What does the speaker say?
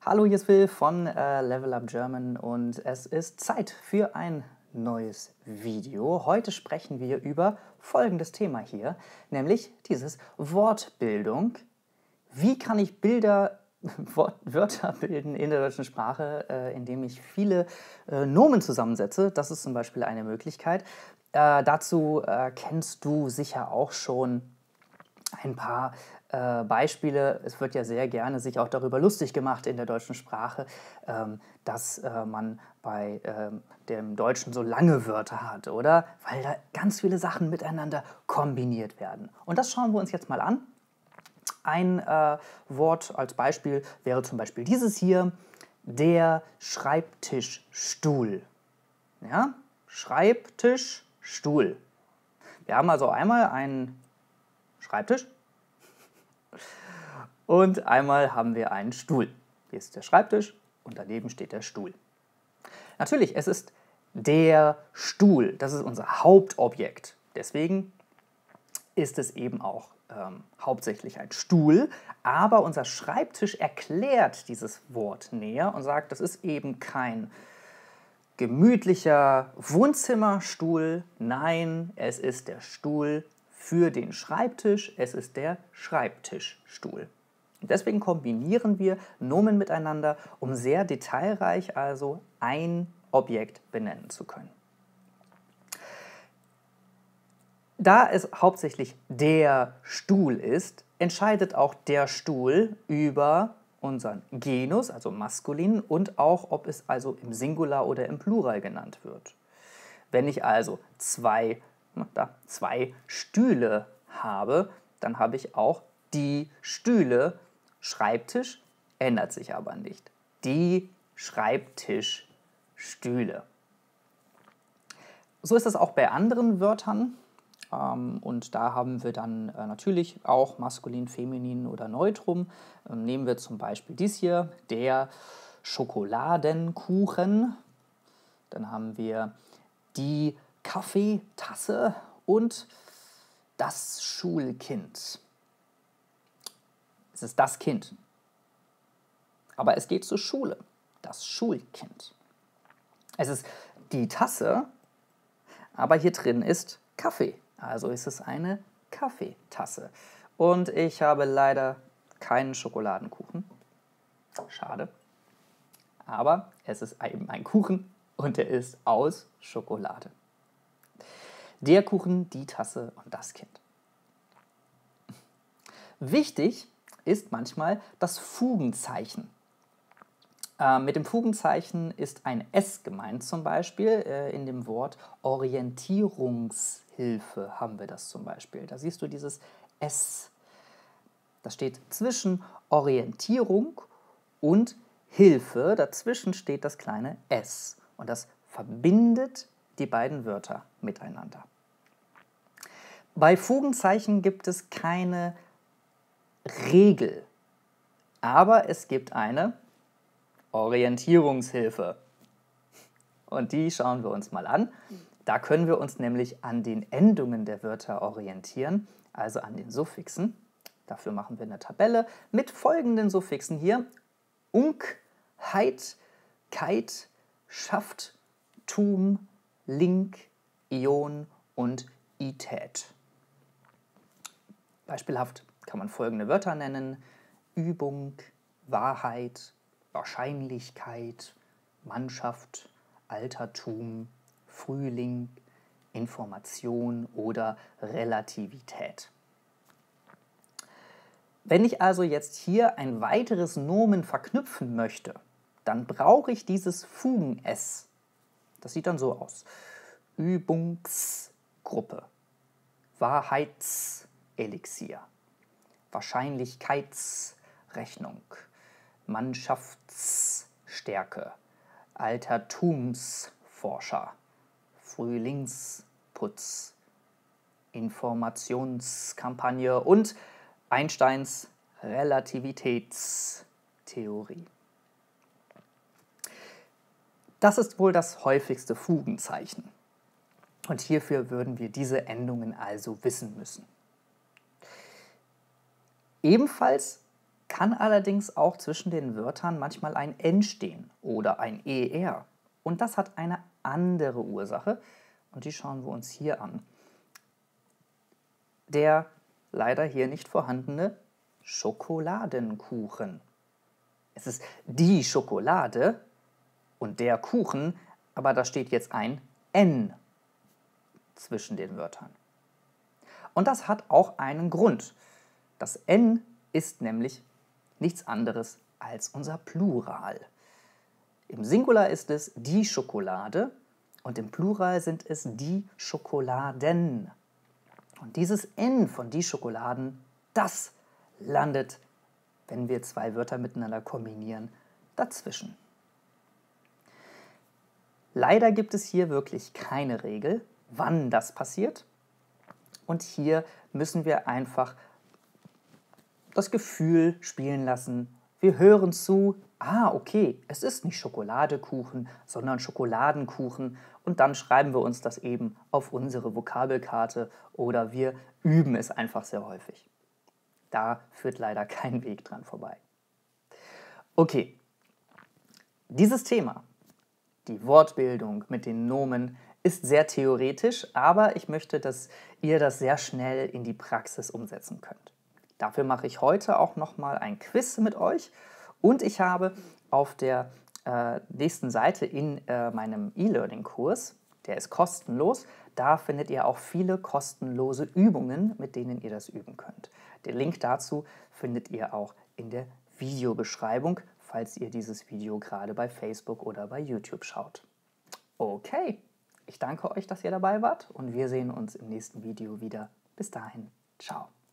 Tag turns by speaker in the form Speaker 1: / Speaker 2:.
Speaker 1: Hallo, hier ist Phil von Level Up German und es ist Zeit für ein neues Video. Heute sprechen wir über folgendes Thema hier, nämlich dieses Wortbildung. Wie kann ich Wörter bilden in der deutschen Sprache, indem ich viele Nomen zusammensetze? Das ist zum Beispiel eine Möglichkeit. Dazu kennst du sicher auch schon ein paar Beispiele. Es wird ja sehr gerne sich auch darüber lustig gemacht in der deutschen Sprache, dass man bei dem Deutschen so lange Wörter hat, oder? Weil da ganz viele Sachen miteinander kombiniert werden. Und das schauen wir uns jetzt mal an. Ein Wort als Beispiel wäre zum Beispiel dieses hier, der Schreibtischstuhl. Ja? Schreibtischstuhl. Wir haben also einmal einen Schreibtisch und einmal haben wir einen Stuhl. Hier ist der Schreibtisch und daneben steht der Stuhl. Natürlich, es ist der Stuhl, das ist unser Hauptobjekt. Deswegen ist es eben auch hauptsächlich ein Stuhl, aber unser Schreibtisch erklärt dieses Wort näher und sagt, das ist eben kein gemütlicher Wohnzimmerstuhl, nein, es ist der Stuhl für den Schreibtisch, es ist der Schreibtischstuhl. Deswegen kombinieren wir Nomen miteinander, um sehr detailreich also ein Objekt benennen zu können. Da es hauptsächlich der Stuhl ist, entscheidet auch der Stuhl über unseren Genus, also maskulin, und auch, ob es also im Singular oder im Plural genannt wird. Wenn ich also zwei Stühle habe, dann habe ich auch die Stühle. Schreibtisch ändert sich aber nicht. Die Schreibtischstühle. So ist es auch bei anderen Wörtern. Und da haben wir dann natürlich auch maskulin, feminin oder neutrum. Nehmen wir zum Beispiel dies hier, der Schokoladenkuchen. Dann haben wir die Kaffeetasse und das Schulkind. Es ist das Kind. Aber es geht zur Schule. Das Schulkind. Es ist die Tasse, aber hier drin ist Kaffee. Also ist es eine Kaffeetasse. Und ich habe leider keinen Schokoladenkuchen. Schade. Aber es ist eben ein Kuchen und er ist aus Schokolade. Der Kuchen, die Tasse und das Kind. Wichtig ist manchmal das Fugenzeichen. Mit dem Fugenzeichen ist ein S gemeint, zum Beispiel in dem Wort Orientierungshilfe haben wir das zum Beispiel. Da siehst du dieses S. Das steht zwischen Orientierung und Hilfe. Dazwischen steht das kleine S. Und das verbindet die beiden Wörter miteinander. Bei Fugenzeichen gibt es keine Regel, aber es gibt eine Orientierungshilfe. Und die schauen wir uns mal an. Da können wir uns nämlich an den Endungen der Wörter orientieren, also an den Suffixen. Dafür machen wir eine Tabelle mit folgenden Suffixen hier. Unk, heit, keit, schaft, tum, link, ion und ität. Beispielhaft kann man folgende Wörter nennen: Übung, Wahrheit, Wahrscheinlichkeit, Mannschaft, Altertum, Frühling, Information oder Relativität. Wenn ich also jetzt hier ein weiteres Nomen verknüpfen möchte, dann brauche ich dieses Fugen-S. Das sieht dann so aus: Übungsgruppe, Wahrheitselixier, Wahrscheinlichkeitsrechnung, Mannschaftsstärke, Altertumsforscher, Frühlingsputz, Informationskampagne und Einsteins Relativitätstheorie. Das ist wohl das häufigste Fugenzeichen. Und hierfür würden wir diese Endungen also wissen müssen. Ebenfalls kann allerdings auch zwischen den Wörtern manchmal ein N stehen oder ein ER. Und das hat eine andere Ursache und die schauen wir uns hier an. Der leider hier nicht vorhandene Schokoladenkuchen. Es ist die Schokolade und der Kuchen, aber da steht jetzt ein N zwischen den Wörtern. Und das hat auch einen Grund. Das N ist nämlich nichts anderes als unser Plural. Im Singular ist es die Schokolade und im Plural sind es die Schokoladen. Und dieses N von die Schokoladen, das landet, wenn wir zwei Wörter miteinander kombinieren, dazwischen. Leider gibt es hier wirklich keine Regel, wann das passiert. Und hier müssen wir einfach das Gefühl spielen lassen. Wir hören zu, okay, es ist nicht Schokoladekuchen, sondern Schokoladenkuchen. Und dann schreiben wir uns das eben auf unsere Vokabelkarte oder wir üben es einfach sehr häufig. Da führt leider kein Weg dran vorbei. Okay, dieses Thema, die Wortbildung mit den Nomen, ist sehr theoretisch, aber ich möchte, dass ihr das sehr schnell in die Praxis umsetzen könnt. Dafür mache ich heute auch nochmal ein Quiz mit euch und ich habe auf der nächsten Seite in meinem E-Learning-Kurs, der ist kostenlos, da findet ihr auch viele kostenlose Übungen, mit denen ihr das üben könnt. Den Link dazu findet ihr auch in der Videobeschreibung, falls ihr dieses Video gerade bei Facebook oder bei YouTube schaut. Okay, ich danke euch, dass ihr dabei wart und wir sehen uns im nächsten Video wieder. Bis dahin, ciao.